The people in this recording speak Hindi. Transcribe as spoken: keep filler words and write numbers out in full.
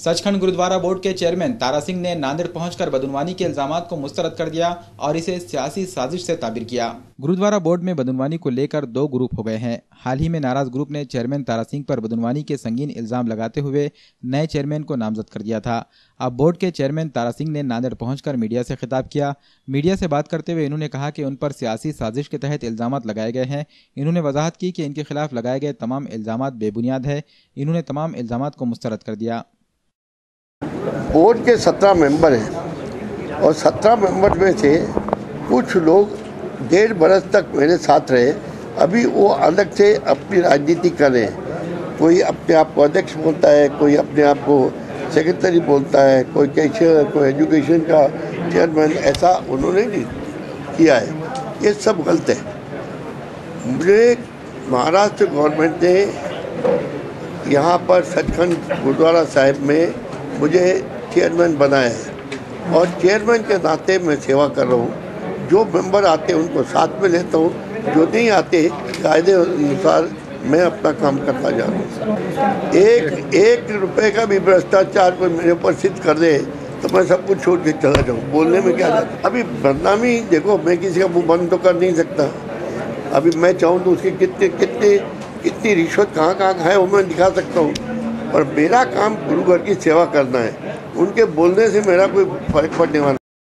सचखंड गुरुद्वारा बोर्ड के चेयरमैन तारा सिंह ने नांदेड़ पहुंचकर बदनवानी के इल्जामात को मुस्तरद कर दिया और इसे सियासी साजिश से ताबीर किया। गुरुद्वारा बोर्ड में बदनवानी को लेकर दो ग्रुप हो गए हैं। हाल ही में नाराज ग्रुप ने चेयरमैन तारा सिंह पर बदनवानी के संगीन इल्जाम लगाते हुए नए चेयरमैन को नामजद कर दिया था। अब बोर्ड के चेयरमैन तारा सिंह ने नांदेड़ पहुंचकर मीडिया से खिताब किया। मीडिया से बात करते हुए इन्होंने कहा कि उन पर सियासी साजिश के तहत इल्जामात लगाए गए हैं। इन्होंने वजाहत की कि इनके खिलाफ लगाए गए तमाम इल्जामात बेबुनियाद है। इन्होंने तमाम इल्जामात को मुस्तरद कर दिया। बोर्ड के सत्रह मेंबर हैं और सत्रह मेंबर में से कुछ लोग डेढ़ बरस तक मेरे साथ रहे। अभी वो अलग से अपनी राजनीति कर रहे हैं। कोई अपने आप को अध्यक्ष बोलता है, कोई अपने आप को सेक्रेटरी बोलता है, कोई कैशियर, कोई एजुकेशन का चेयरमैन। ऐसा उन्होंने नहीं किया है। ये सब गलत है। मुझे महाराष्ट्र गवर्नमेंट ने यहाँ पर सचखंड गुरुद्वारा साहिब में मुझे चेयरमैन बनाया है और चेयरमैन के नाते मैं सेवा कर रहा हूँ। जो मेंबर आते हैं उनको साथ में लेता हूँ, जो नहीं आते कायदे अनुसार मैं अपना काम करता जा रहा हूँ। एक एक रुपए का भी भ्रष्टाचार कोई मेरे ऊपर सिद्ध कर दे तो मैं सब कुछ छोड़ के चला जाऊँ। बोलने में क्या जाता। अभी बदनामी देखो, मैं किसी का मुँह बंद तो कर नहीं सकता। अभी मैं चाहूँ तो उसकी कितने कितने कितनी रिश्वत कहाँ कहाँ है वो मैं दिखा सकता हूँ। और मेरा काम गुरु घर की सेवा करना है। उनके बोलने से मेरा कोई फर्क पड़ने वाला